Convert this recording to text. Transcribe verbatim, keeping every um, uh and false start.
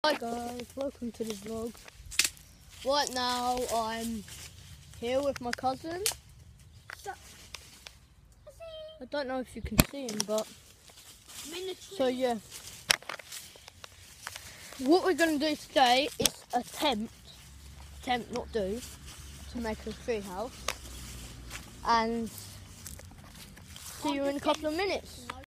Hi guys, welcome to the vlog. Right now I'm here with my cousin. I don't know if you can see him, but so yeah. What we're going to do today is attempt, attempt not do, to make a tree house. And see you in a couple of minutes.